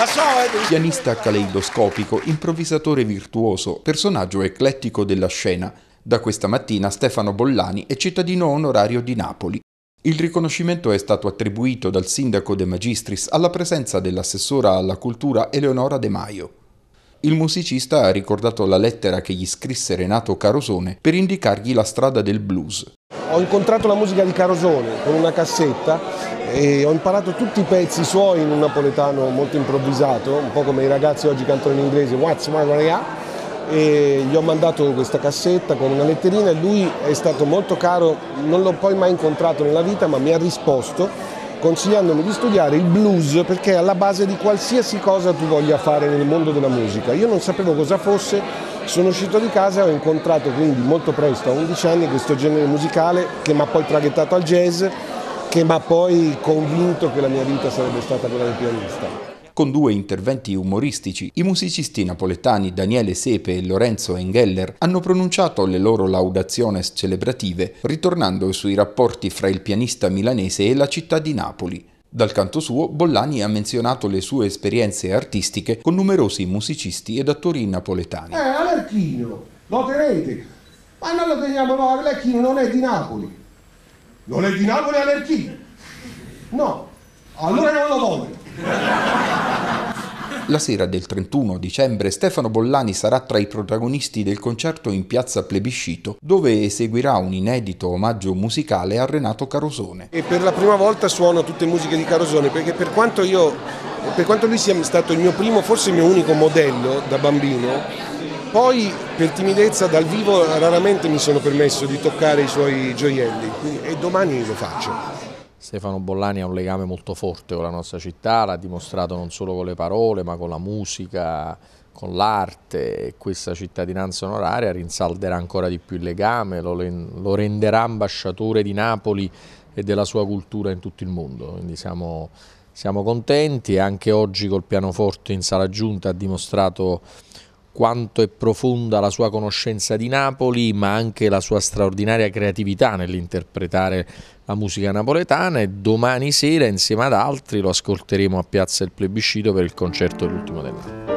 Pianista caleidoscopico, improvvisatore virtuoso, personaggio eclettico della scena. Da questa mattina Stefano Bollani è cittadino onorario di Napoli. Il riconoscimento è stato attribuito dal sindaco De Magistris alla presenza dell'assessora alla cultura Eleonora De Maio. Il musicista ha ricordato la lettera che gli scrisse Renato Carosone per indicargli la strada del blues. Ho incontrato la musica di Carosone con una cassetta e ho imparato tutti i pezzi suoi in un napoletano molto improvvisato, un po' come i ragazzi oggi cantano in inglese, What's my Maria? E gli ho mandato questa cassetta con una letterina e lui è stato molto caro, non l'ho poi mai incontrato nella vita, ma mi ha risposto consigliandomi di studiare il blues perché è alla base di qualsiasi cosa tu voglia fare nel mondo della musica. Io non sapevo cosa fosse, sono uscito di casa e ho incontrato quindi molto presto, a 11 anni, questo genere musicale che mi ha poi traghettato al jazz, che mi ha poi convinto che la mia vita sarebbe stata quella del pianista. Con 2 interventi umoristici, i musicisti napoletani Daniele Sepe e Lorenzo Engeller hanno pronunciato le loro laudationes celebrative, ritornando sui rapporti fra il pianista milanese e la città di Napoli. Dal canto suo, Bollani ha menzionato le sue esperienze artistiche con numerosi musicisti ed attori napoletani. Alerchino, lo tenete? Ma non lo teniamo noi, Alerchino non è di Napoli. Non è di Napoli Alerchino? No, allora non lo voglio. La sera del 31 dicembre Stefano Bollani sarà tra i protagonisti del concerto in piazza Plebiscito, dove eseguirà un inedito omaggio musicale a Renato Carosone. E per la prima volta suono tutte musiche di Carosone, perché per quanto lui sia stato il mio primo, forse il mio unico modello da bambino, poi per timidezza dal vivo raramente mi sono permesso di toccare i suoi gioielli, e domani lo faccio. Stefano Bollani ha un legame molto forte con la nostra città, l'ha dimostrato non solo con le parole ma con la musica, con l'arte, e questa cittadinanza onoraria rinsalderà ancora di più il legame, lo renderà ambasciatore di Napoli e della sua cultura in tutto il mondo, quindi siamo contenti, e anche oggi col pianoforte in sala giunta ha dimostrato quanto è profonda la sua conoscenza di Napoli, ma anche la sua straordinaria creatività nell'interpretare la musica napoletana, e domani sera insieme ad altri lo ascolteremo a Piazza del Plebiscito per il concerto dell'ultimo dell'anno.